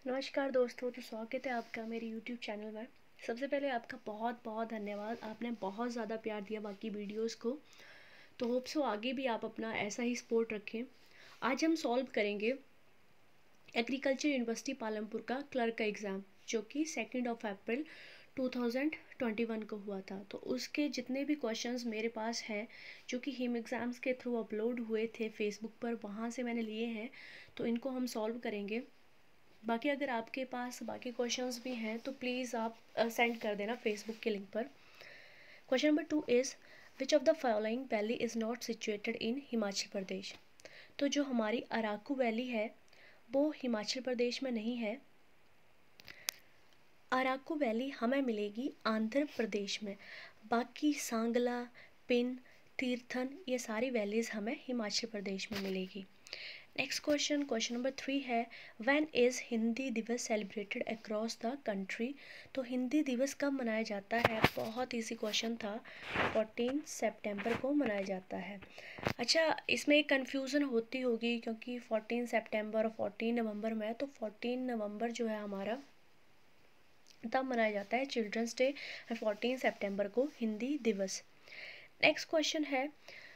नमस्कार दोस्तों, तो स्वागत है आपका मेरे YouTube चैनल में। सबसे पहले आपका बहुत बहुत धन्यवाद। आपने बहुत ज़्यादा प्यार दिया बाकी वीडियोस को, तो होप सो आगे भी आप अपना ऐसा ही सपोर्ट रखें। आज हम सॉल्व करेंगे एग्रीकल्चर यूनिवर्सिटी पालमपुर का क्लर्क का एग्ज़ाम, जो कि 2 अप्रैल 2021 को हुआ था। तो उसके जितने भी क्वेश्चंस मेरे पास हैं, जो कि हिम एग्ज़ाम्स के थ्रू अपलोड हुए थे फेसबुक पर, वहाँ से मैंने लिए हैं, तो इनको हम सॉल्व करेंगे। बाकी अगर आपके पास बाकी क्वेश्चंस भी हैं तो प्लीज़ आप सेंड कर देना फेसबुक के लिंक पर। Question number 2 is which of the following valley is not situated in Himachal Pradesh. तो जो हमारी अराकू वैली है वो हिमाचल प्रदेश में नहीं है। अराकू वैली हमें मिलेगी आंध्र प्रदेश में। बाकी सांगला, पिन, तीर्थन, ये सारी वैलीज़ हमें हिमाचल प्रदेश में मिलेगी। नेक्स्ट क्वेश्चन नंबर 3 है व्हेन इज़ हिंदी दिवस सेलिब्रेटेड अक्रॉस द कंट्री। तो हिंदी दिवस कब मनाया जाता है? बहुत इजी क्वेश्चन था। 14 सितंबर को मनाया जाता है। अच्छा, इसमें एक कन्फ्यूज़न होती होगी क्योंकि 14 सितंबर और 14 नवंबर में, तो 14 नवंबर जो है हमारा तब मनाया जाता है चिल्ड्रंस डे, और 14 सितंबर को हिंदी दिवस। नेक्स्ट क्वेश्चन है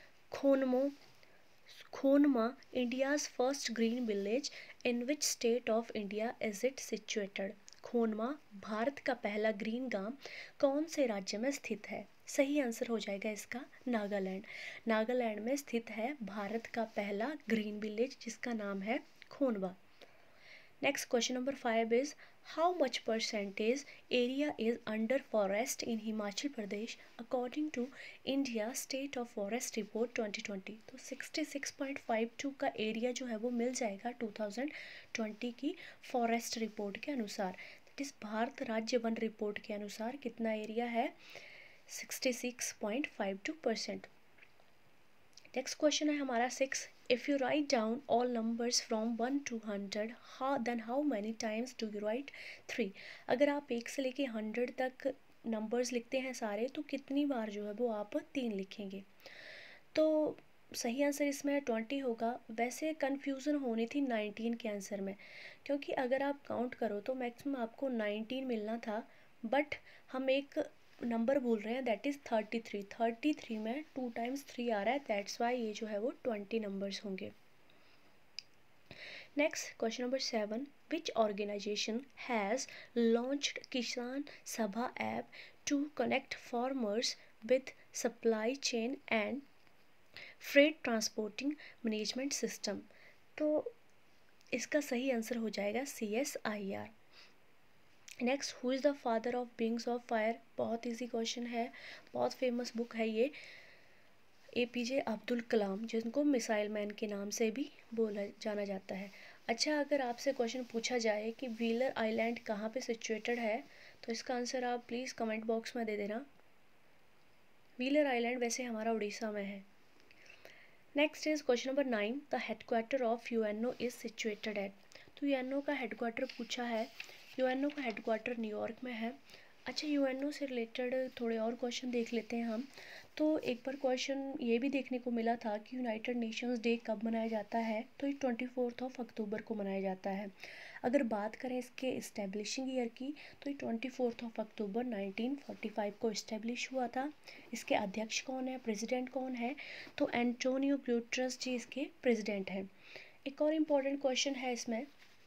Khonoma India's first green village in which state of India is it situated. Khonoma Bharat का पहला ग्रीन गांव कौन से राज्य में स्थित है? सही आंसर हो जाएगा इसका नागालैंड। नागालैंड में स्थित है भारत का पहला ग्रीन विलेज, जिसका नाम है खोनवा। Next question number 5 is how much percentage area is under forest in Himachal Pradesh according to India State of Forest Report 2020। तो 66.52 का एरिया जो है वो मिल जाएगा 2020 की फॉरेस्ट रिपोर्ट के अनुसार। दैट इज भारत राज्य वन रिपोर्ट के अनुसार कितना एरिया है? 66.52%। नेक्स्ट क्वेश्चन है हमारा 6। If you write down all numbers from 1 to 100 then how many times do you write 3। अगर आप 1 से लेके 100 तक नंबर्स लिखते हैं सारे, तो कितनी बार जो है वो आप 3 लिखेंगे? तो सही आंसर इसमें 20 होगा। वैसे कन्फ्यूज़न होनी थी 19 के आंसर में, क्योंकि अगर आप काउंट करो तो मैक्सिमम आपको 19 मिलना था, बट हम एक नंबर बोल रहे हैं दैट इज़ 33। 33 में 2 टाइम्स 3 आ रहा है, दैट्स वाई ये जो है वो 20 नंबर्स होंगे। Next question number 7। Which organisation has launched Kisan Sabha app to connect farmers with supply chain and freight transporting management system. तो इसका सही आंसर हो जाएगा CSIR। Next, who is the father of wings of fire. बहुत easy question है, बहुत famous book है ये। APJ अब्दुल कलाम, जिनको मिसाइल मैन के नाम से भी बोला जाना जाता है। अच्छा, अगर आपसे क्वेश्चन पूछा जाए कि व्हीलर आइलैंड कहाँ पे सिचुएटेड है, तो इसका आंसर आप प्लीज़ कमेंट बॉक्स में दे देना। व्हीलर आइलैंड वैसे हमारा उड़ीसा में है। Next is question number 9। The headquarter of UNO is situated at. तो UNO का हेडक्वार्टर पूछा है। UNO का हेडक्वार्टर न्यूयॉर्क में है। अच्छा, UNO से रिलेटेड थोड़े और क्वेश्चन देख लेते हैं हम। तो एक बार क्वेश्चन ये भी देखने को मिला था कि यूनाइटेड नेशंस डे कब मनाया जाता है, तो ये 24 अक्टूबर को मनाया जाता है। अगर बात करें इसके इस्टेब्लिशिंग ईयर की, तो ये 24 अक्टूबर 1945 को इस्टेब्लिश हुआ था। इसके अध्यक्ष कौन है, प्रेसिडेंट कौन है? तो एंटोनियो ग्यूटेरस जी इसके प्रेसिडेंट हैं। एक और इम्पॉर्टेंट क्वेश्चन है इसमें,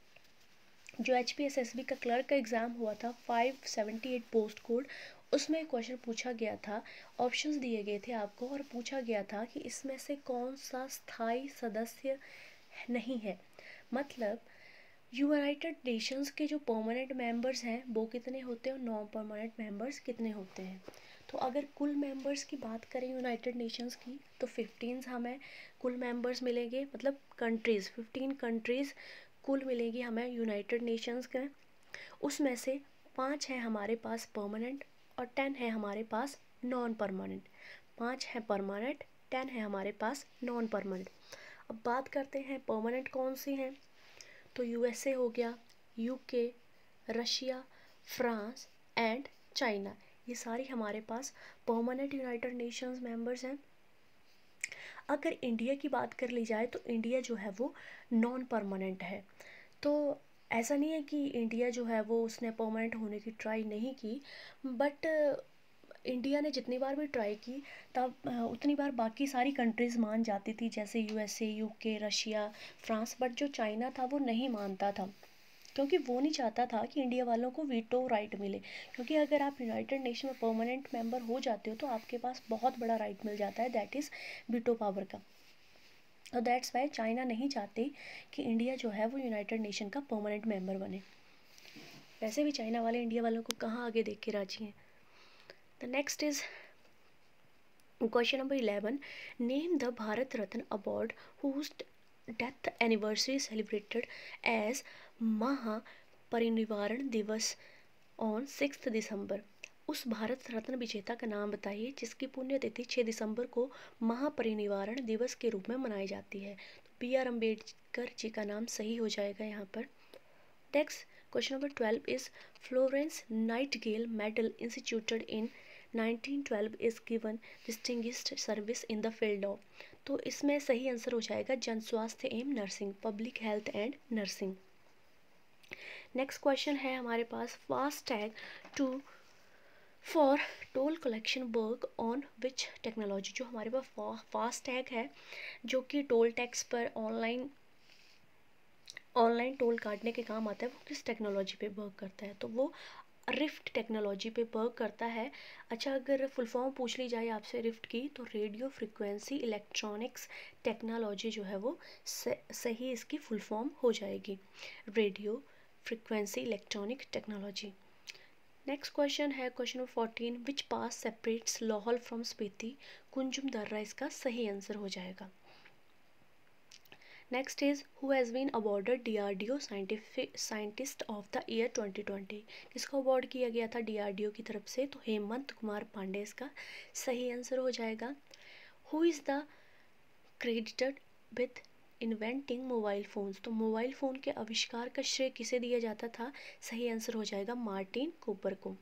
जो HPSSB का क्लर्क का एग्ज़ाम हुआ था 578 पोस्ट कोड, उसमें क्वेश्चन पूछा गया था, ऑप्शंस दिए गए थे आपको और पूछा गया था कि इसमें से कौन सा स्थायी सदस्य नहीं है। मतलब यूनाइटेड नेशंस के जो परमानेंट मेंबर्स हैं वो कितने होते हैं और नॉन परमानेंट मेंबर्स कितने होते हैं। तो अगर कुल मेंबर्स की बात करें यूनाइटेड नेशंस की, तो 15 हमें कुल मेंबर्स मिलेंगे, मतलब कंट्रीज़ 15 कंट्रीज़ कुल मिलेगी हमें यूनाइटेड नेशंस के। उसमें से 5 हैं हमारे पास परमानेंट और 10 है हमारे पास नॉन परमानेंट। 5 है परमानेंट, 10 है हमारे पास नॉन परमानेंट। अब बात करते हैं परमानेंट कौन सी हैं। तो USA हो गया, UK, Russia, France and China, ये सारी हमारे पास परमानेंट यूनाइटेड नेशंस मेंबर्स हैं। अगर इंडिया की बात कर ली जाए तो इंडिया जो है वो नॉन परमानेंट है। तो ऐसा नहीं है कि इंडिया जो है वो उसने परमानेंट होने की ट्राई नहीं की, बट इंडिया ने जितनी बार भी ट्राई की तब उतनी बार बाकी सारी कंट्रीज़ मान जाती थी, जैसे USA, UK, Russia, France, but जो चाइना था वो नहीं मानता था, क्योंकि वो नहीं चाहता था कि इंडिया वालों को वीटो राइट मिले, क्योंकि अगर आप यूनाइटेड नेशन में परमानेंट मेंबर हो जाते हो तो आपके पास बहुत बड़ा राइट मिल जाता है, दैट इज़ वीटो पावर का। और दैट्स वाई चाइना नहीं चाहती कि इंडिया जो है वो यूनाइटेड नेशन का परमानेंट मेंबर बने। वैसे भी चाइना वाले इंडिया वालों को कहाँ आगे देख के राजी हैं। The next is question number 11, name the Bharat Ratna award whose death anniversary celebrated as Mahaparinirvan Diwas on 6 दिसंबर। उस भारत रत्न विजेता का नाम बताइए जिसकी पुण्यतिथि 6 दिसंबर को महापरिनिर्वाण दिवस के रूप में मनाई जाती है। तो बी.आर. अम्बेडकर जी का नाम सही हो जाएगा यहाँ पर। Next question number 12 is Florence Nightingale medal instituted in 1912 is given distinguished service in the field of. तो इसमें सही आंसर हो जाएगा जन स्वास्थ्य एवं nursing, public health and nursing. Next question है हमारे पास, fast tag to for toll collection work on which technology. जो हमारे पास फास्ट टैग है जो कि टोल टैक्स पर ऑनलाइन टोल काटने के काम आता है, वो किस टेक्नोलॉजी पे वर्क करता है? तो वो रिफ्ट टेक्नोलॉजी पे वर्क करता है। अच्छा, अगर फुल फॉर्म पूछ ली जाए आपसे रिफ्ट की, तो रेडियो फ्रिक्वेंसी इलेक्ट्रॉनिक्स टेक्नोलॉजी जो है वो सही इसकी फुल फॉर्म हो जाएगी, radio frequency electronic technology. Next question है question number 14, which pass separates Lahaul from Spiti. Kunzum दर्रा इसका सही आंसर हो जाएगा। Next is who has been awarded DRDO scientist of the year 2020। किसको अवार्ड किया गया था DRDO की तरफ से? तो हेमंत कुमार पांडे इसका सही आंसर हो जाएगा। Who is the credited with inventing mobile phones. तो मोबाइल फ़ोन के आविष्कार का श्रेय किसे दिया जाता था? सही आंसर हो जाएगा मार्टिन कूपर को।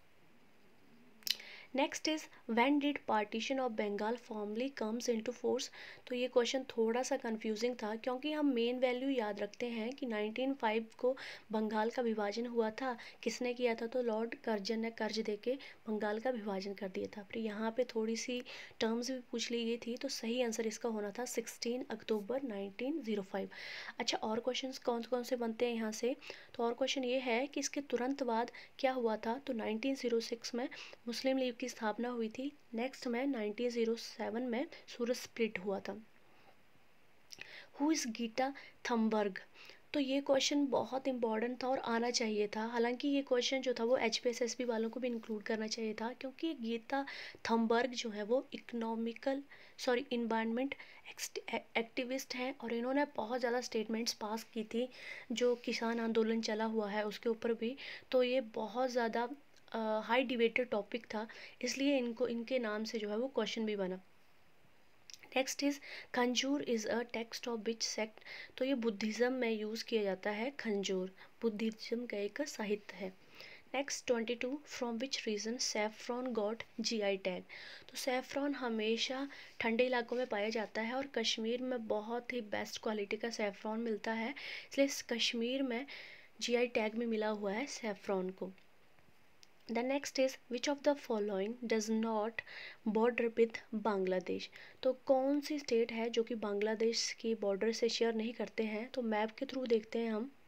Next is when did partition of Bengal formally comes into force. तो ये क्वेश्चन थोड़ा सा कंफ्यूजिंग था, क्योंकि हम मेन वैल्यू याद रखते हैं कि 1905 को बंगाल का विभाजन हुआ था। किसने किया था? तो लॉर्ड कर्जन ने कर्ज देके बंगाल का विभाजन कर दिया था। फिर यहाँ पे थोड़ी सी टर्म्स भी पूछ ली गई थी, तो सही आंसर इसका होना था 16 अक्टूबर 1905। अच्छा, और क्वेश्चन कौन कौन से बनते हैं यहाँ से? तो और क्वेश्चन ये है कि इसके तुरंत बाद क्या हुआ था? तो 1906 में मुस्लिम लीग की स्थापना हुई थी। नेक्स्ट में 1907 में सूरत स्प्लिट हुआ था। Who is Greta Thunberg. तो ये क्वेश्चन बहुत इंपॉर्टेंट था और आना चाहिए था। हालांकि ये क्वेश्चन जो था वो HPSSB वालों को भी इंक्लूड करना चाहिए था, क्योंकि गीता थम्बर्ग जो है वो इन्वायरमेंट एक्टिविस्ट हैं और इन्होंने बहुत ज़्यादा स्टेटमेंट्स पास की थी जो किसान आंदोलन चला हुआ है उसके ऊपर भी। तो ये बहुत ज़्यादा हाई डिबेटेड टॉपिक था, इसलिए इनके नाम से जो है वो क्वेश्चन भी बना। Next is Kanjur is a text of which sect. तो ये बुद्धिज़्म में यूज़ किया जाता है। खंजूर बुद्धिज़्म का एक साहित्य है। Next 22, from which region saffron got GI tag. तो सैफ्रॉन हमेशा ठंडे इलाकों में पाया जाता है और कश्मीर में बहुत ही बेस्ट क्वालिटी का सैफ्रॉन मिलता है, इसलिए कश्मीर में GI टैग में मिला हुआ है सैफ्रॉन को। The next is which of the following does not border with Bangladesh. तो कौन सी स्टेट है जो कि बांग्लादेश की बॉर्डर से शेयर नहीं करते हैं? तो मैप के थ्रू देखते हैं हम।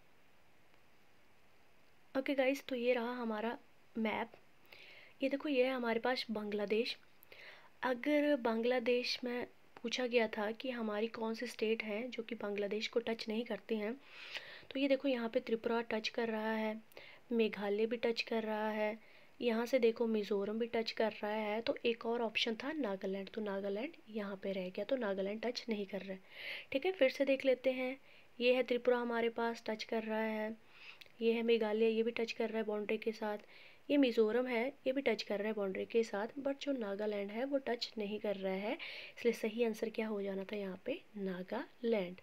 ओके गाइस, तो ये रहा हमारा मैप। ये देखो, ये है हमारे पास बांग्लादेश। अगर बांग्लादेश में पूछा गया था कि हमारी कौन सी स्टेट है जो कि बांग्लादेश को टच नहीं करती हैं, तो ये देखो यहाँ पे त्रिपुरा टच कर रहा है, मेघालय भी टच कर रहा है, यहाँ से देखो मिज़ोरम भी टच कर रहा है। तो एक और ऑप्शन था नागालैंड, तो नागालैंड यहाँ पे रह गया, तो नागालैंड टच नहीं कर रहा है। ठीक है, फिर से देख लेते हैं। ये है त्रिपुरा हमारे पास टच कर रहा है, ये है मेघालय, ये भी टच कर रहा है बाउंड्री के साथ, ये मिज़ोरम है, ये भी टच कर रहा है बाउंड्री के साथ, बट जो नागालैंड है वो टच नहीं कर रहा है, इसलिए सही आंसर क्या हो जाना था यहाँ पे? नागालैंड।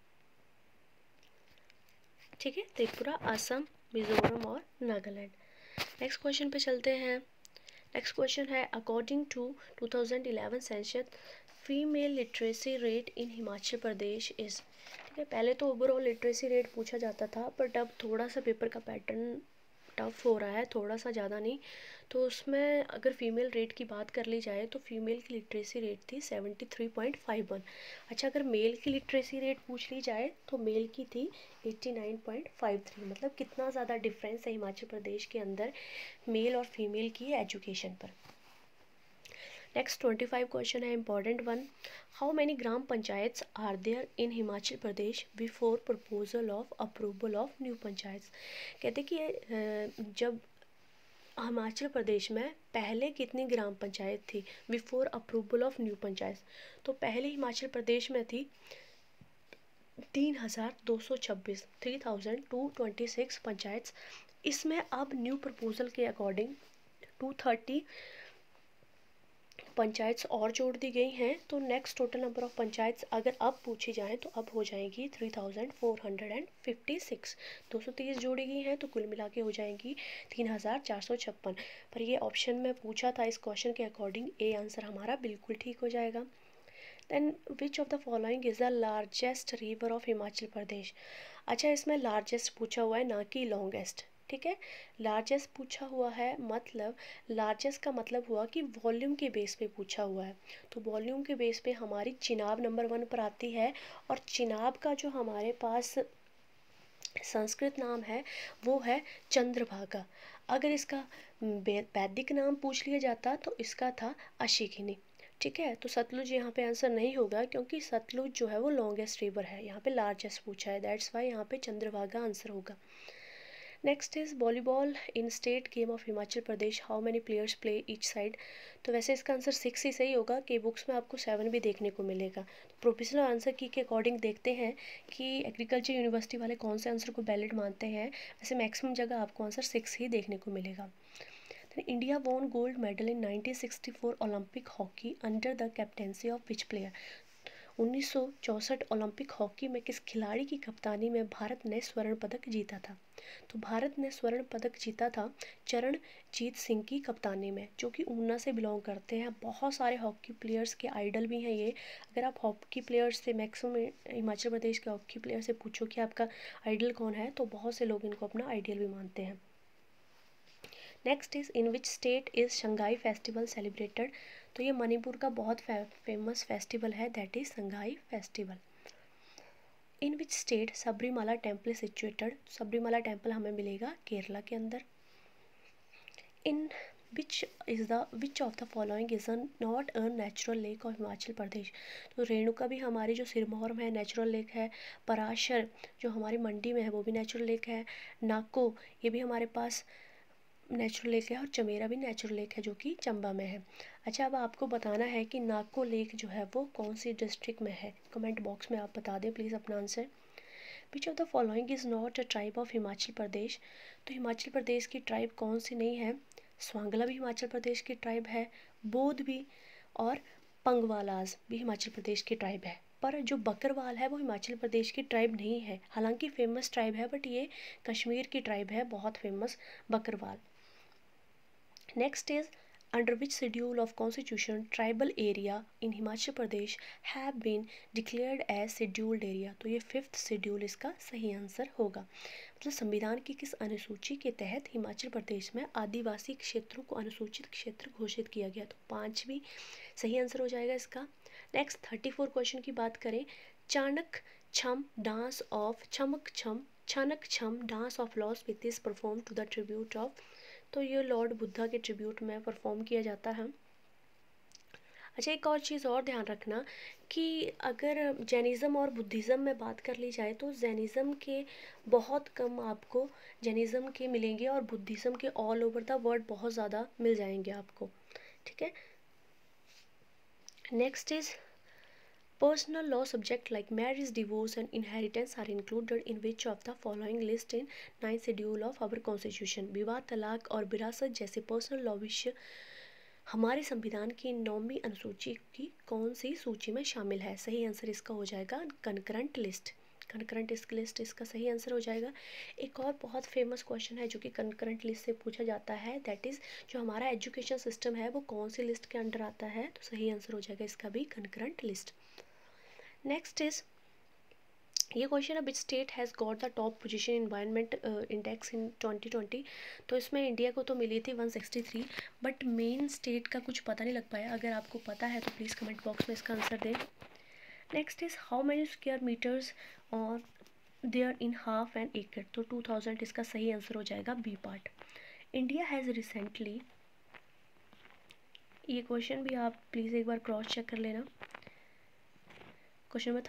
ठीक है, त्रिपुरा, असम, मिज़ोरम और नागालैंड। नेक्स्ट क्वेश्चन पे चलते हैं। नेक्स्ट क्वेश्चन है, according to 2011 census female literacy rate in Himachal Pradesh is. ठीक है, पहले तो ओवरऑल लिटरेसी रेट पूछा जाता था, बट अब थोड़ा सा पेपर का पैटर्न टफ हो रहा है, थोड़ा सा ज़्यादा नहीं। तो उसमें अगर फीमेल रेट की बात कर ली जाए तो फीमेल की लिटरेसी रेट थी 73.51। अच्छा, अगर मेल की लिटरेसी रेट पूछ ली जाए तो मेल की थी 89.53। मतलब कितना ज़्यादा डिफरेंस है हिमाचल प्रदेश के अंदर मेल और फीमेल की एजुकेशन पर। नेक्स्ट 25 क्वेश्चन है important one. How many gram panchayats are there in Himachal Pradesh before proposal of approval of new panchayats. कहते कि जब हिमाचल प्रदेश में पहले कितनी ग्राम पंचायत थी before approval of new panchayat, तो पहले हिमाचल प्रदेश में थी 3226, 3226 पंचायत। इसमें अब न्यू प्रपोजल के अकॉर्डिंग 230 पंचायत और जोड़ दी गई हैं। तो next total number of panchayat अगर अब पूछी जाए तो अब हो जाएगी 3456। 230 जोड़ी गई हैं तो कुल मिला के हो जाएंगी 3456। पर ये ऑप्शन में पूछा था, इस क्वेश्चन के अकॉर्डिंग ए आंसर हमारा बिल्कुल ठीक हो जाएगा। Then which of the following is the largest river of Himachal Pradesh. अच्छा, इसमें लार्जेस्ट पूछा हुआ है ना कि लॉन्गेस्ट। ठीक है, लार्जेस्ट पूछा हुआ है, मतलब लार्जेस्ट का मतलब हुआ कि वॉल्यूम के बेस पे पूछा हुआ है। तो वॉल्यूम के बेस पे हमारी चिनाब नंबर 1 पर आती है, और चिनाब का जो हमारे पास संस्कृत नाम है वो है चंद्रभागा। अगर इसका वैदिक नाम पूछ लिया जाता तो इसका था अशिखिनी। ठीक है, तो सतलुज यहाँ पे आंसर नहीं होगा, क्योंकि सतलुज जो है वो लॉन्गेस्ट रिवर है, यहाँ पे लार्जेस्ट पूछा है, दैट्स वाई यहाँ पे चंद्रभागा आंसर होगा। Next is volleyball in state game of Himachal Pradesh, how many players play each side. तो वैसे इसका आंसर 6 ही सही होगा, कि बुक्स में आपको 7 भी देखने को मिलेगा। तो प्रोफेशनल आंसर की के अकॉर्डिंग देखते हैं कि एग्रीकल्चर यूनिवर्सिटी वाले कौन से आंसर को वैलिड मानते हैं। वैसे मैक्सिमम जगह आपको आंसर 6 ही देखने को मिलेगा। India won gold medal in 1964 Olympic hockey under the captaincy of which player. 1964 Olympic hockey में किस खिलाड़ी की कप्तानी में भारत ने स्वर्ण पदक जीता था। तो भारत ने स्वर्ण पदक जीता था चरणजीत सिंह की कप्तानी में, जो कि ऊना से बिलोंग करते हैं। बहुत सारे हॉकी प्लेयर्स के आइडल भी हैं ये। अगर आप हॉकी प्लेयर्स से, मैक्सिमम हिमाचल प्रदेश के हॉकी प्लेयर से पूछो कि आपका आइडल कौन है, तो बहुत से लोग इनको अपना आइडियल भी मानते हैं। Next is in which state is Sangai festival celebrated. तो ये मणिपुर का बहुत फेमस फेस्टिवल है, that is Sangai festival. In which state Sabarimala temple is situated. Sabarimala temple हमें मिलेगा केरला के अंदर। In which of the following is not a natural lake of Himachal Pradesh. तो रेणुका भी हमारी जो सिरमौर में है नेचुरल लेक है, पराशर जो हमारी मंडी में है वो भी नेचुरल लेक है, नाको ये भी हमारे पास नेचुरल लेक है, और चमेरा भी नेचुरल लेक है जो कि चंबा में है। अच्छा, अब आपको बताना है कि नाको लेक जो है वो कौन सी डिस्ट्रिक्ट में है। कमेंट बॉक्स में आप बता दें प्लीज़ अपना answer. Which of the following is not a tribe of Himachal Pradesh. तो हिमाचल प्रदेश की ट्राइब कौन सी नहीं है। स्वांगला भी हिमाचल प्रदेश की ट्राइब है, बोध भी, और पंगवालाज भी हिमाचल प्रदेश की ट्राइब है। पर जो बकरवाल है वो हिमाचल प्रदेश की ट्राइब नहीं है, हालांकि फेमस ट्राइब है, बट ये कश्मीर की ट्राइब है, बहुत famous Bakarwal. Next is under which schedule of constitution tribal area in Himachal Pradesh have been declared as scheduled area। तो ये 5th शेड्यूल इसका सही आंसर होगा। मतलब संविधान की किस अनुसूची के तहत हिमाचल प्रदेश में आदिवासी क्षेत्रों को अनुसूचित क्षेत्र घोषित किया गया। तो 5 भी सही आंसर हो जाएगा इसका। नेक्स्ट 34 क्वेश्चन की बात करें। चाणक छम डांस ऑफ छमक छम छानक छम dance of loss with is perform to the tribute of. तो ये लॉर्ड बुद्धा के ट्रिब्यूट में परफॉर्म किया जाता है। अच्छा, एक और चीज़ और ध्यान रखना कि अगर जैनिज़्म और बुद्धिज़्म में बात कर ली जाए तो जैनिज़्म के बहुत कम आपको जैनिज़्म के मिलेंगे, और बुद्धिज़्म के ऑल ओवर द वर्ल्ड बहुत ज़्यादा मिल जाएंगे आपको। ठीक है, next is personal law subject like marriage, divorce and inheritance are included in which of the following list in 9th schedule of our constitution। विवाह, तलाक और विरासत जैसे पर्सनल लॉ विषय हमारे संविधान की 9वीं अनुसूची की कौन सी सूची में शामिल है। सही आंसर इसका हो जाएगा कंकरेंट लिस्ट। कंकरेंट लिस्ट इसका सही आंसर हो जाएगा। एक और बहुत फेमस क्वेश्चन है जो कि कंकरेंट लिस्ट से पूछा जाता है, दैट इज़ जो हमारा एजुकेशन सिस्टम है वो कौन सी लिस्ट के अंडर आता है। तो सही आंसर हो जाएगा इसका भी कंकरेंट लिस्ट। नेक्स्ट इज ये क्वेश्चन है which state has got the top position environment index in 2020। तो इसमें इंडिया को तो मिली थी 163, बट मेन स्टेट का कुछ पता नहीं लग पाया। अगर आपको पता है तो प्लीज़ कमेंट बॉक्स में इसका आंसर दें। Next is how many square metres are there in half and acre. तो 2000 इसका सही आंसर हो जाएगा B part. India has recently, ये क्वेश्चन भी आप प्लीज़ एक बार क्रॉस चेक कर लेना। क्वेश्चन नंबर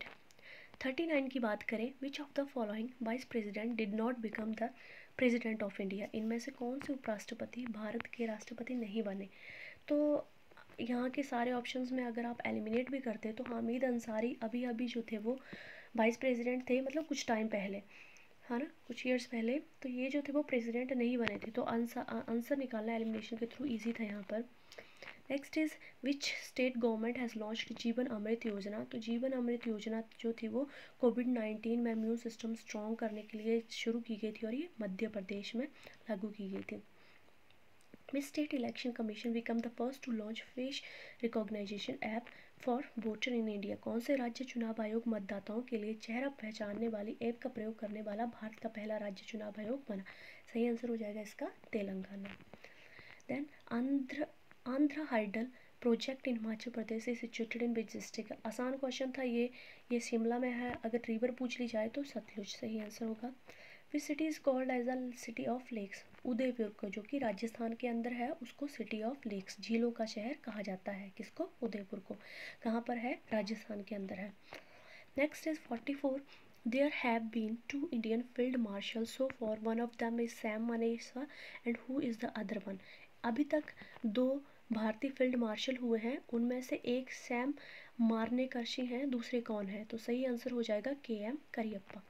39 की बात करें, which of the following vice president did not become the president of India. इनमें से कौन से उपराष्ट्रपति भारत के राष्ट्रपति नहीं बने। तो यहाँ के सारे ऑप्शंस में अगर आप एलिमिनेट भी करते तो हामिद अंसारी अभी अभी जो थे वो वाइस प्रेसिडेंट थे, मतलब कुछ टाइम पहले, है ना, कुछ ईयर्स पहले। तो ये जो थे वो प्रेसिडेंट नहीं बने थे, तो आंसर निकालना एलिमिनेशन के थ्रू ईजी था यहाँ पर। Next is which state government has launched Jeevan Amrit योजना। तो जीवन अमृत योजना जो थी वो कोविड-19 में इम्यून सिस्टम स्ट्रॉन्ग करने के लिए शुरू की गई थी और ये मध्य प्रदेश में लागू की गई थी। Which state election commission become the first to launch face recognition app for voter in India. कौन से राज्य चुनाव आयोग मतदाताओं के लिए चेहरा पहचानने वाली ऐप का प्रयोग करने वाला भारत का पहला राज्य चुनाव आयोग बना। सही आंसर हो जाएगा इसका Telangana. Then Andhra hydel project in Himachal Pradesh is situated in which district. आसान क्वेश्चन था ये शिमला में है। अगर रिवर पूछ ली जाए तो सतलुज सही आंसर होगा। Which city is called as a city of lakes. Udaipur को, जो कि राजस्थान के अंदर है, उसको सिटी ऑफ लेक्स, झीलों का शहर कहा जाता है। किसको? उदयपुर को। कहाँ पर है? राजस्थान के अंदर है। Next is 44। There have been 2 Indian field marshals so far. One of them is Sam Manesha and who is the other one? अभी तक 2 भारतीय फील्ड मार्शल हुए हैं, उनमें से एक सैम मारनेकर्शी हैं, दूसरे कौन है? तो सही आंसर हो जाएगा KM Cariappa.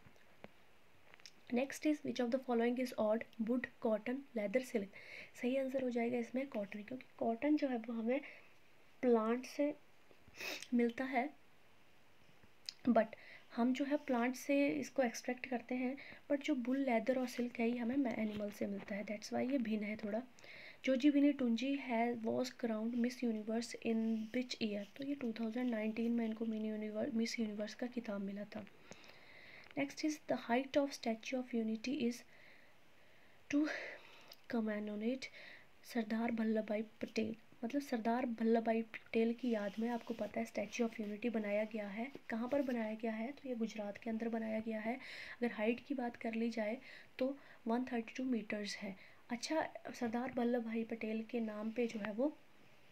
Next is which of the following is odd wood cotton leather silk. सही आंसर हो जाएगा इसमें कॉटन, क्योंकि कॉटन जो है वो हमें प्लांट से मिलता है, बट हम जो है प्लांट से इसको एक्सट्रैक्ट करते हैं, बट जो बुल लेदर और सिल्क है ये हमें एनिमल से मिलता है। दैट्स वाई ये भिन्न है थोड़ा। जोजी बिनी टुंजी है was crowned Miss Universe in which year. तो ये 2019 में इनको मिस यूनिवर्स का खिताब मिला था। Next is the height of statue of unity is to commemorate Sardar Vallabhbhai Patel. मतलब सरदार वल्लभ भाई पटेल की याद में, आपको पता है, स्टैच्यू ऑफ यूनिटी बनाया गया है। कहाँ पर बनाया गया है? तो ये गुजरात के अंदर बनाया गया है। अगर हाइट की बात कर ली जाए तो 132 मीटर्स है। अच्छा, सरदार वल्लभ भाई पटेल के नाम पे जो है वो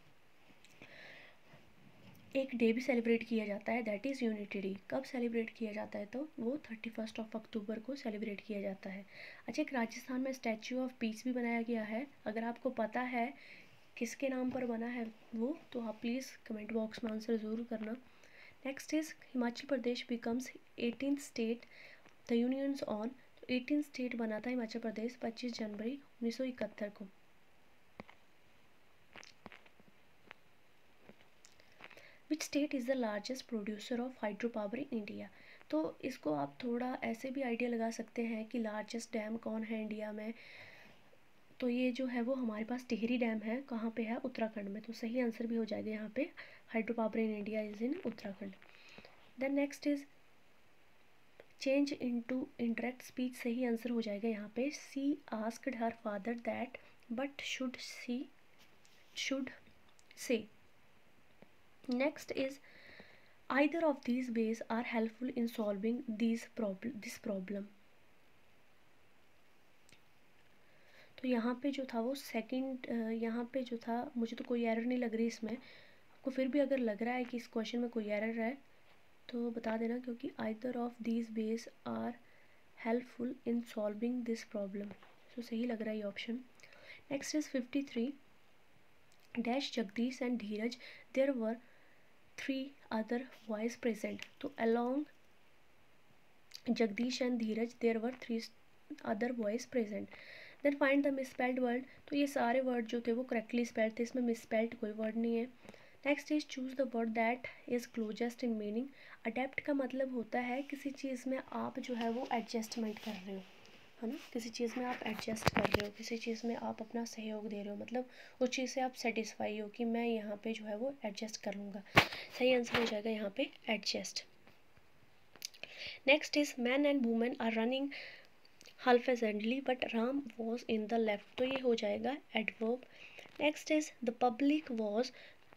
एक डे भी सेलिब्रेट किया जाता है, दैट इज़ यूनिटी डे। कब सेलिब्रेट किया जाता है? तो वो 31 अक्टूबर को सेलिब्रेट किया जाता है। अच्छा, एक राजस्थान में स्टैच्यू ऑफ पीस भी बनाया गया है। अगर आपको पता है किसके नाम पर बना है वो, तो आप प्लीज़ कमेंट बॉक्स में आंसर ज़रूर करना। Next is Himachal Pradesh becomes 18th state the unions on. 18 state बना था हिमाचल प्रदेश 25 जनवरी 1971 को। Which state is the largest producer of hydro power in India. तो इसको आप थोड़ा ऐसे भी आइडिया लगा सकते हैं कि लार्जेस्ट डैम कौन है इंडिया में। तो ये जो है वो हमारे पास टिहरी डैम है। कहाँ पे है? उत्तराखंड में। तो सही आंसर भी हो जाएगा यहाँ पे, hydro power in India is in Uttarakhand. Then next is change into interact speech. सही आंसर हो जाएगा यहाँ पे, she asked her father that but should say. Next is either of these ways are helpful in solving this problem। तो यहाँ पे जो था वो सेकंड, यहाँ पे जो था, मुझे तो कोई एरर नहीं लग रही इसमें। आपको फिर भी अगर लग रहा है कि इस क्वेश्चन में कोई एरर है तो बता देना, क्योंकि either of these ways are helpful in solving this problem। तो सही लग रहा है ये option. Next is 53 dash Jagdish and Dheeraj there were 3 other boys present. तो along Jagdish and Dheeraj there were 3 other boys present. Then find the misspelled word. तो ये सारे वर्ड जो थे वो करेक्टली स्पेल्ड थे, इसमें मिसस्पेल्ड कोई वर्ड नहीं है। Next is choose the word that is closest in meaning. Adept का मतलब होता है किसी चीज़ में आप जो है वो एडजस्टमेंट कर रहे हो, है ना, किसी चीज़ में आप एडजस्ट कर रहे हो, किसी चीज़ में आप अपना सहयोग दे रहे हो, मतलब उस चीज़ से आप सेटिस्फाई हो कि मैं यहाँ पे जो है वो एडजस्ट कर लूँगा। सही आंसर हो जाएगा यहाँ पे adjust. Next is man and women are running haphazardly but Ram was in the left, तो ये हो जाएगा adverb. Next is the public was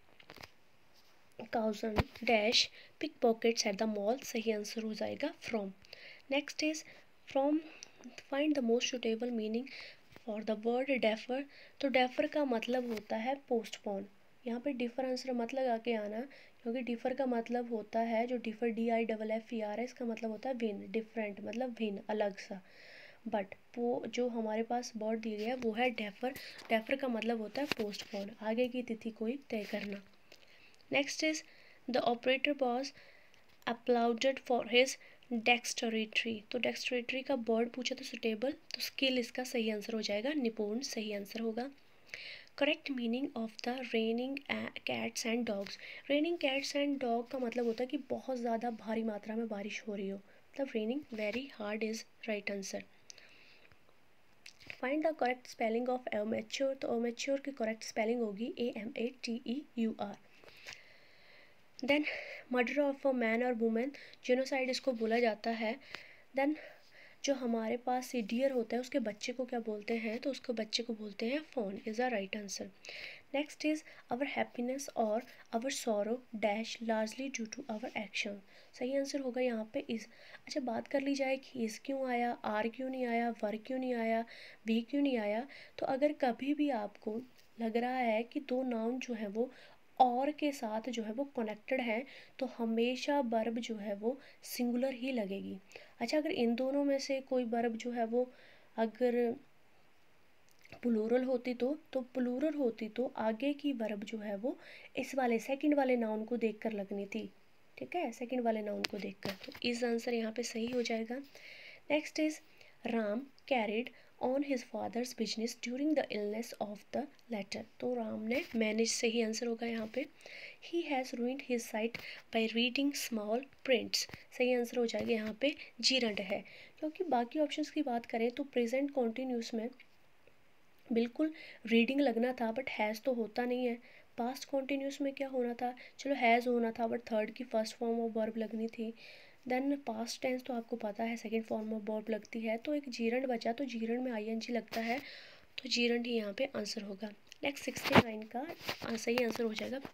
cautioned dash pick pockets at the mall, सही आंसर हो जाएगा from. Next is from find the most suitable meaning for the word defer, तो defer का मतलब होता है पोस्टपोन। यहाँ पे डिफर आंसर मत लगा के आना, क्योंकि डिफर का मतलब होता है जो डिफर DIFFER है, इसका मतलब होता है भिन्न, डिफरेंट मतलब भिन्न, अलग सा। बट वो जो हमारे पास वर्ड दिया गया है वो है डेफर। डेफर का मतलब होता है पोस्टपोन, आगे की तिथि कोई तय करना। Next is the operator was applauded for his dexterity, तो डेक्सटरिटी का वर्ड पूछा तो सुटेबल, तो स्किल इसका सही आंसर हो जाएगा, निपुण सही आंसर होगा। Correct meaning of the raining cats and dogs, raining cats and dog का मतलब होता है कि बहुत ज़्यादा भारी मात्रा में बारिश हो रही हो, मतलब raining very hard is right answer. Find the correct spelling of amateur, तो एमेच्योर की करेक्ट स्पेलिंग होगी AMATEUR। Then murder of a man और वुमेन, जेनोसाइड इसको बोला जाता है। देन जो हमारे पास डियर होता है उसके बच्चे को क्या बोलते हैं, तो उसको बच्चे को बोलते हैं fawn, is a right answer. Next is our happiness और our sorrow dash largely due to our action, सही आंसर होगा यहाँ पे इज। अच्छा बात कर ली जाए कि इज क्यों आया, आर क्यों नहीं आया, वर क्यों नहीं आया, वी क्यों नहीं आया, तो अगर कभी भी आपको लग रहा है कि दो नाउन जो है वो और के साथ जो है वो कनेक्टेड है, तो हमेशा वर्ब जो है वो सिंगुलर ही लगेगी। अच्छा अगर इन दोनों में से कोई वर्ब जो है वो अगर प्लूरल होती तो प्लूरल होती तो आगे की वर्ब जो है वो इस वाले सेकंड वाले नाउन को देखकर लगनी थी, ठीक है, सेकंड वाले नाउन को देखकर, तो इस आंसर यहाँ पे सही हो जाएगा। Next is Ram carried on his father's business during the illness of the latter, तो राम ने मैनेज, सही आंसर होगा यहाँ पे। He has ruined his sight by reading small prints, सही आंसर हो जाएगा यहाँ पे जीरंड है। क्योंकि बाकी ऑप्शंस की बात करें तो प्रेजेंट कॉन्टिन्यूस में बिल्कुल रीडिंग लगना था, बट हैज़ तो होता नहीं है। पास्ट कॉन्टिन्यूस में क्या होना था, चलो हैज़ होना था, बट थर्ड की फर्स्ट फॉर्म ऑफ वर्ब लगनी थी। देन पास्ट टेंस तो आपको पता है सेकंड फॉर्म ऑफ वर्ब लगती है, तो एक जीरंड बचा, तो जीरंड में ING लगता है, तो जीरंड ही यहाँ पे आंसर होगा। नेक्स्ट 69 का सही आंसर हो जाएगा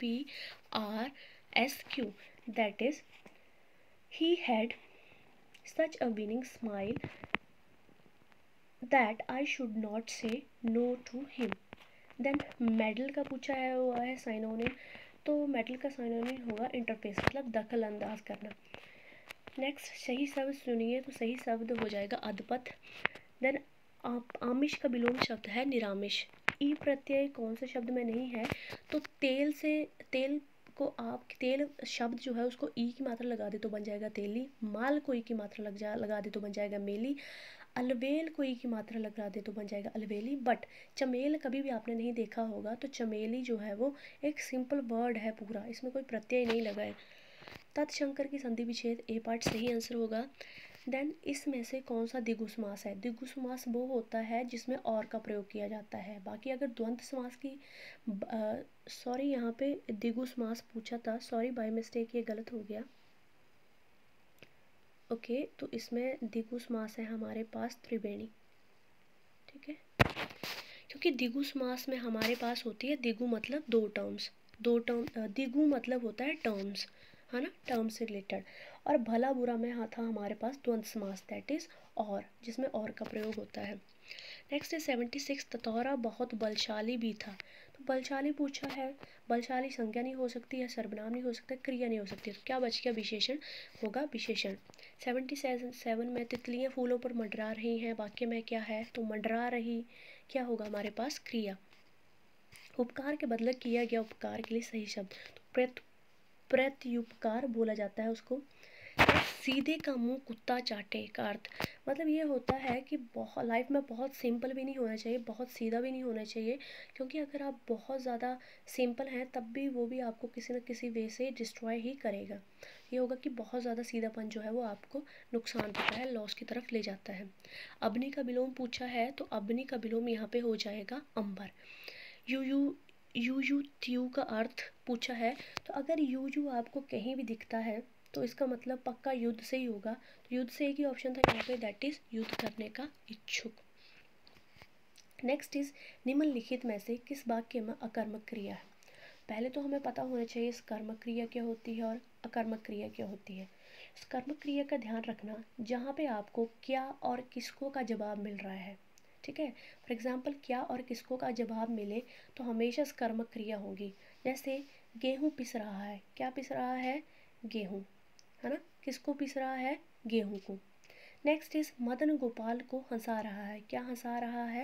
PRSQ, that is he had such a winning smile that I should not say no to him. Then medal का पूछा है हुआ है साइनोनिम, तो मेडल का साइनोनिम होगा इंटरफेस, मतलब दखल अंदाज करना। नेक्स्ट सही शब्द सुनिए, तो सही शब्द हो जाएगा अधपत। देन आमिष का विलोम शब्द है निरामिष। ई प्रत्यय कौन से शब्द में नहीं है, तो तेल से, तेल को आप तेल शब्द जो है उसको ई की मात्रा लगा दे तो बन जाएगा तेली, माल को ई की मात्रा लगा दे तो बन जाएगा मेली, अलवेल को ई की मात्रा लगा दे तो बन जाएगा अलवेली। बट चमेल कभी भी आपने नहीं देखा होगा, तो चमेली जो है वो एक सिंपल वर्ड है पूरा, इसमें कोई प्रत्यय नहीं लगा है। तत्शंकर की संधि विच्छेद ए पार्ट सही आंसर होगा। देन इसमें से कौन सा द्विगु समास है, द्विगु समास वो होता है जिसमें और का प्रयोग किया जाता है। बाकी अगर द्वंद्व समास की सॉरी यहाँ पे द्विगु समास पूछा था, सॉरी बाय मिस्टेक ये गलत हो गया। ओके तो इसमें द्विगु समास है हमारे पास त्रिवेणी, ठीक है, क्योंकि द्विगु समास में हमारे पास होती है द्विगु मतलब दो टर्म्स, दो टर्म, द्विगु मतलब होता है टर्म्स, है ना, टर्म से रिलेटेड। और भला बुरा में था हमारे पास द्वंद्व समास, दैट इज और, जिसमें और का प्रयोग होता है। नेक्स्ट है 76 ततौरा बहुत बलशाली भी था, तो बलशाली पूछा है, बलशाली संज्ञा नहीं हो सकती है, सर्वनाम नहीं हो सकता, क्रिया नहीं हो सकती, तो क्या बच गया, विशेषण होगा विशेषण। 77 में तितलियां फूलों पर मंडरा रही हैं, वाक्य में क्या है, तो मंडरा रही, क्या होगा हमारे पास क्रिया। उपकार के बदले किया गया उपकार के लिए सही शब्द, तो प्रत्युपकार बोला जाता है उसको। सीधे का मुंह कुत्ता चाटे का अर्थ, मतलब ये होता है कि बहुत लाइफ में बहुत सिंपल भी नहीं होना चाहिए, बहुत सीधा भी नहीं होना चाहिए, क्योंकि अगर आप बहुत ज़्यादा सिंपल हैं तब भी वो भी आपको किसी न किसी वे से डिस्ट्रॉय ही करेगा। ये होगा कि बहुत ज़्यादा सीधापन जो है वो आपको नुकसान देता है, लॉस की तरफ ले जाता है। अग्नि का विलोम पूछा है, तो अग्नि का विलोम यहाँ पे हो जाएगा अंबर। यू त्यू का अर्थ पूछा है, तो अगर यू आपको कहीं भी दिखता है तो इसका मतलब पक्का युद्ध से ही होगा। तो युद्ध से एक ही ऑप्शन था यहाँ पे, दैट इज युद्ध करने का इच्छुक। नेक्स्ट इज निम्नलिखित में से किस वाक्य में अकर्मक क्रिया है। पहले तो हमें पता होना चाहिए इस कर्मक क्रिया क्या होती है और अकर्मक क्रिया क्या होती है। इस कर्मक क्रिया का ध्यान रखना जहाँ पे आपको क्या और किसको का जवाब मिल रहा है, ठीक है। फॉर एग्जाम्पल क्या और किसको का जवाब मिले तो हमेशा कर्मक क्रिया होगी। जैसे गेहूँ पिस रहा है, क्या पिस रहा है, गेहूँ, है ना, किसको पिस रहा है, गेहूँ को। नेक्स्ट इज मदन गोपाल को हंसा रहा है, क्या हंसा रहा है,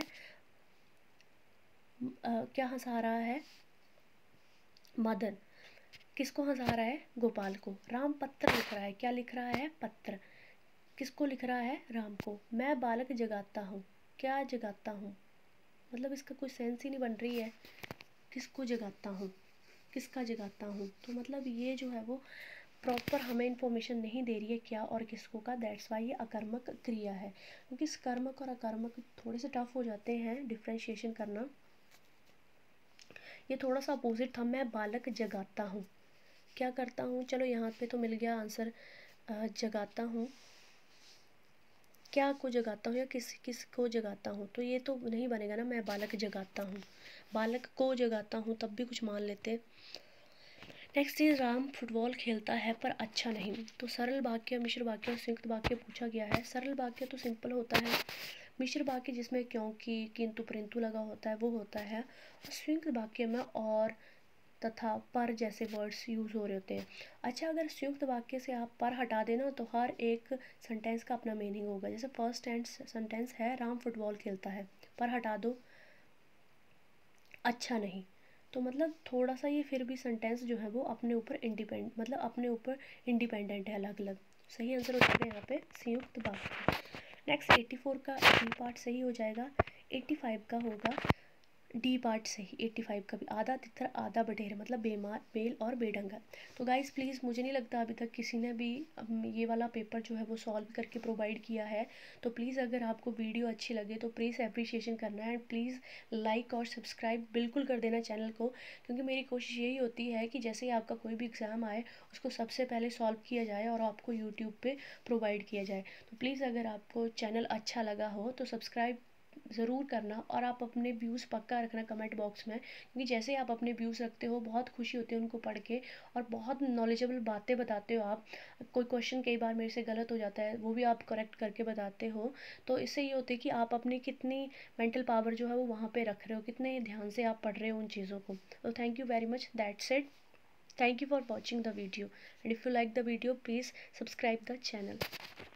क्या हंसा रहा है, मदन, किसको हंसा रहा है, गोपाल को। राम पत्र लिख रहा है, क्या लिख रहा है, पत्र, किसको लिख रहा है, राम को। मैं बालक जगाता हूँ, क्या जगाता हूँ, मतलब इसका कोई सेंस ही नहीं बन रही है, किसको जगाता हूँ, किसका जगाता हूँ। तो मतलब ये जो है वो प्रॉपर हमें इन्फॉर्मेशन नहीं दे रही है क्या और किसको का, दैट्स वाई ये अकर्मक क्रिया है। क्योंकि इस कर्मक और अकर्मक थोड़े से टफ हो जाते हैं डिफ्रेंशिएशन करना। ये थोड़ा सा अपोजिट था, मैं बालक जगाता हूँ, क्या करता हूँ, चलो यहाँ पे तो मिल गया आंसर, जगाता हूँ, क्या को जगाता हूँ या किस को जगाता हूँ, तो ये तो नहीं बनेगा ना, मैं बालक जगाता हूँ, बालक को जगाता हूँ तब भी कुछ मान लेते। नेक्स्ट इज राम फुटबॉल खेलता है पर अच्छा नहीं। तो सरल वाक्य, मिश्र वाक्य और संयुक्त वाक्य पूछा गया है। सरल वाक्य तो सिंपल होता है, मिश्र वाक्य जिसमें क्योंकि, किंतु, परंतु लगा होता है वो होता है, और संयुक्त वाक्य में और, तथा, पर जैसे वर्ड्स यूज़ हो रहे होते हैं। अच्छा, अगर संयुक्त वाक्य से आप पर हटा देना तो हर एक सेंटेंस का अपना मीनिंग होगा। जैसे फर्स्ट सेंटेंस है राम फुटबॉल खेलता है, पर हटा दो अच्छा नहीं, तो मतलब थोड़ा सा ये फिर भी सेंटेंस जो है वो अपने ऊपर इंडिपेंडेंट, मतलब अपने ऊपर इंडिपेंडेंट है अलग अलग। सही आंसर हो जाएगा यहाँ पे संयुक्त वाक्य। नेक्स्ट 84 का डी पार्ट सही हो जाएगा, 85 का होगा डी पार्ट सही। 85 का भी, आधा तितर आधा बटेर, मतलब बेमार, बेल और बेढंगा। तो गाइस प्लीज़, मुझे नहीं लगता अभी तक किसी ने भी ये वाला पेपर जो है वो सॉल्व करके प्रोवाइड किया है। तो प्लीज़ अगर आपको वीडियो अच्छी लगे तो प्लीज़ अप्रिशिएशन करना है, एंड प्लीज़ लाइक और सब्सक्राइब बिल्कुल कर देना चैनल को। क्योंकि मेरी कोशिश यही होती है कि जैसे ही आपका कोई भी एग्ज़ाम आए उसको सबसे पहले सॉल्व किया जाए और आपको यूट्यूब पर प्रोवाइड किया जाए। तो प्लीज़ अगर आपको चैनल अच्छा लगा हो तो सब्सक्राइब ज़रूर करना, और आप अपने व्यूज़ पक्का रखना कमेंट बॉक्स में। क्योंकि जैसे ही आप अपने व्यूज़ रखते हो बहुत खुशी होती है उनको पढ़ के, और बहुत नॉलेजेबल बातें बताते हो आप। कोई क्वेश्चन कई बार मेरे से गलत हो जाता है वो भी आप करेक्ट करके बताते हो। तो इससे ये होता है कि आप अपनी कितनी मेंटल पावर जो है वो वहाँ पे रख रहे हो, कितने ध्यान से आप पढ़ रहे हो उन चीज़ों को। तो thank you very much, that's it, thank you for watching the video, and if you like the video please subscribe the channel.